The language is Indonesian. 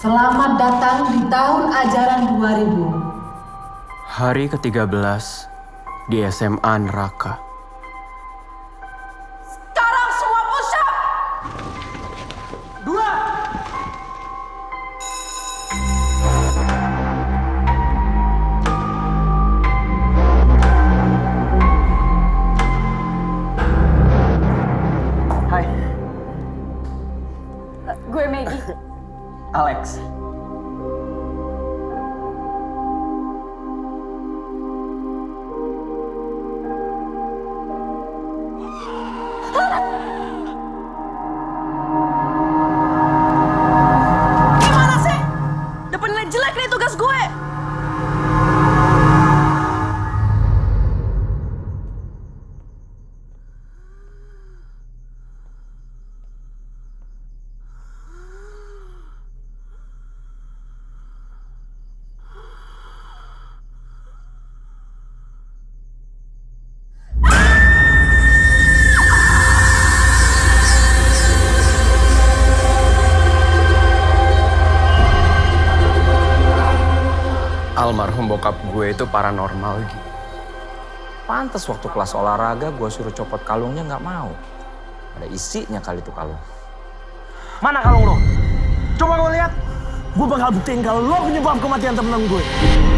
Selamat datang di tahun ajaran 2000. Hari ke-13 di SMA Neraka. Sekarang semua push up! 2. Hai. Gue Maggie. Alex. Gimana sih? Dapat nilai jelek nih tugas gue. Almarhum bokap gue itu paranormal gitu. Pantes waktu kelas olahraga gue suruh copot kalungnya nggak mau. Ada isinya kali tuh kalung. Mana kalung lo? Coba lo lihat. Gue bakal buktiin kalau lo penyebab kematian temen gue.